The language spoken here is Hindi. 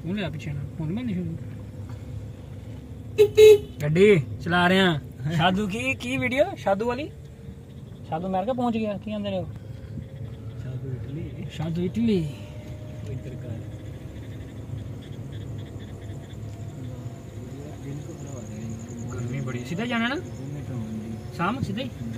हूँ लिया पिछे हूँ मैं नहीं गड्डी चला रहे हैं शादू की वीडियो शादू वाली शादू अमेरिका पहुंच गया की आंदे हो शादू इटली गर्मी बड़ी सीधा जाना ना शाम सीधा ही